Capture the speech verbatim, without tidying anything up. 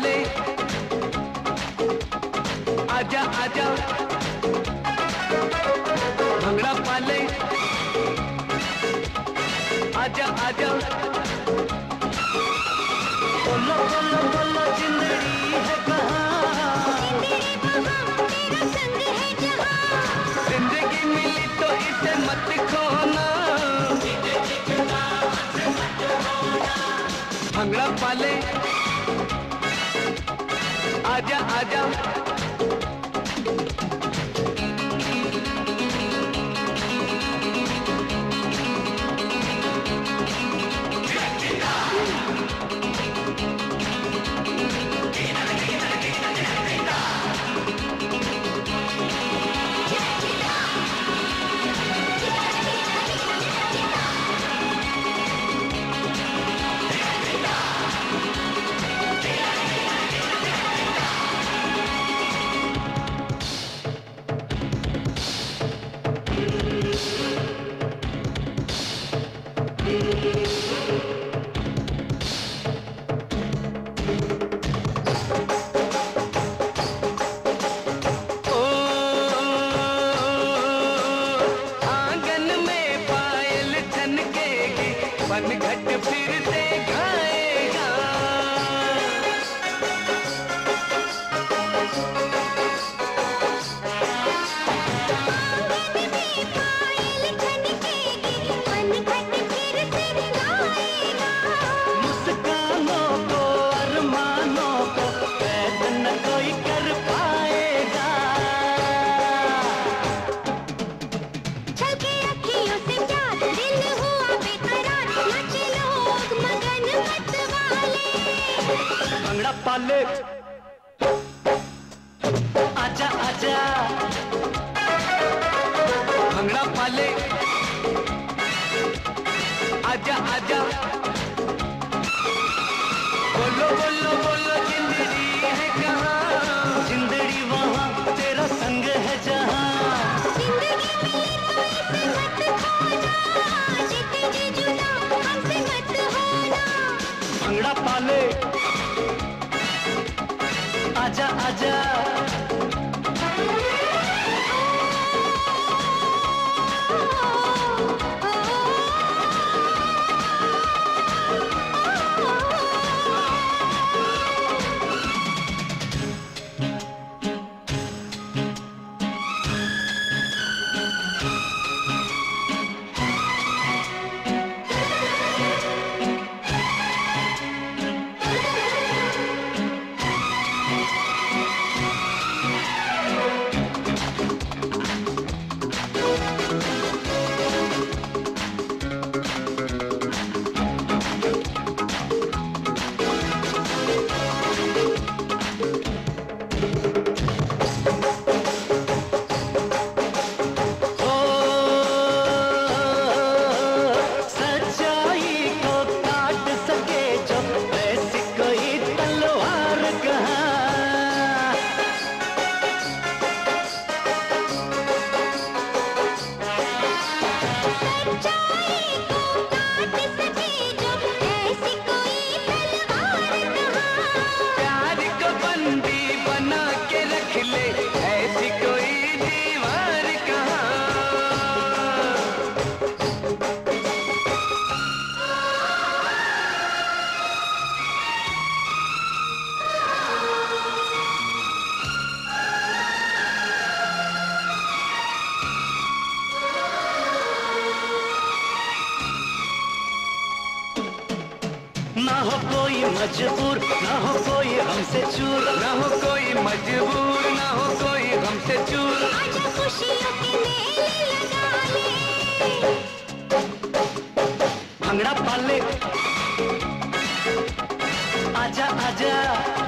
पाले आजा आजा भंगड़ा पाले आजा आजा बोलो बोलो बोलो जिंदड़ी है कहाँ तेरा संग है जहाँ जिंदगी मिली तो इसे मत खोना भंगड़ा पाले आजा आजा बनघट फिरते गाएगा मुस्कानों को अरमानों को कैद न कोई कर पाएगा छलके अखियों से प्यार दिल हुआ बेकरार नाचे लोग मगन मत वाले भंगड़ा पाले आजा आजा भंगड़ा पाले आजा आजा बोलो बोलो बोलो जिंदड़ी है कहाँ जिंदड़ी वहाँ तेरा संग है जहाँ जिंदगी मिली तो इसे मत खोना जीते जी जुदा हमसे मत होना भंगड़ा पाले आजा आजा ना हो कोई मजबूर ना हो कोई हमसे चूर ना हो कोई मजबूर ना हो कोई हमसे चूर आजा खुशियों के मेले लगा ले भंगड़ा पाले आजा आजा